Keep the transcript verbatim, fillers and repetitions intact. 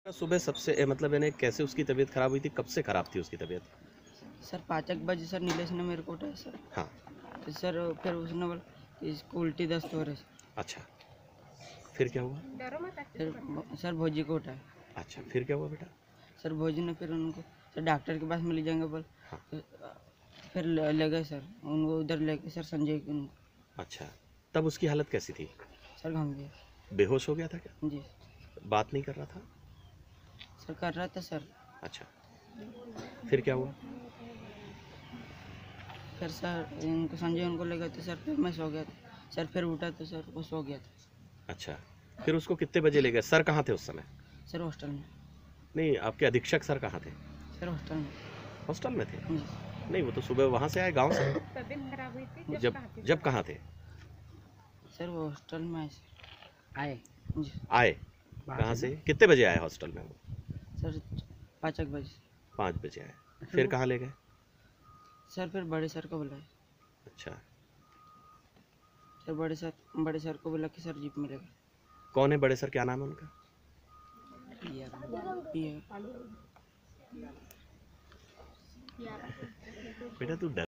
सुबह सबसे ए, मतलब यानी कैसे उसकी तबीयत खराब हुई थी, कब से खराब थी उसकी तबीयत? सर पाँच एक बजे सर नीलेश ने मेरे को उठाया सर। हाँ। तो सर फिर उसने बोला कि इसको उल्टी दस्त हो रही है। अच्छा, फिर क्या हुआ? फिर भ- सर भोजी को उठाया। अच्छा, फिर क्या हुआ बेटा? सर भोजी ने फिर उनको सर डॉक्टर के पास मिल जाएंगे बोल। हाँ। तो, फिर ले ले गए सर उनको उधर लेके सर संजय को उनको। अच्छा, तब उसकी हालत कैसी थी? सर गंभीर। बेहोश हो गया था क्या? जी बात नहीं कर रहा था? सर कर रहा था सर। अच्छा, फिर क्या हुआ? फिर सर उनको संजय उनको ले गए थे सर। फिर मैं सो गया था सर। फिर उठा तो सर वो सो गया था। अच्छा, फिर उसको कितने बजे ले गए? सर कहाँ थे उस समय? सर हॉस्टल में। नहीं, आपके अधीक्षक सर कहाँ थे? सर हॉस्टल में। हॉस्टल में थे? जी नहीं, वो तो सुबह वहाँ से आए, गांव से। तबीयत खराब हुई थी जब जब कहाँ थे? सर वो हॉस्टल में आए सर। आए जी आए कहाँ से? कितने बजे आए हॉस्टल में वो? सर पाँच एक बजे। पाँच बजे आए। फिर कहाँ ले गए? सर फिर बड़े सर को बुलाए। अच्छा, सर बड़े सर बड़े सर को बोला कि सर जीप मिलेगा। कौन है बड़े सर, क्या नाम है उनका? ये बेटा तू डर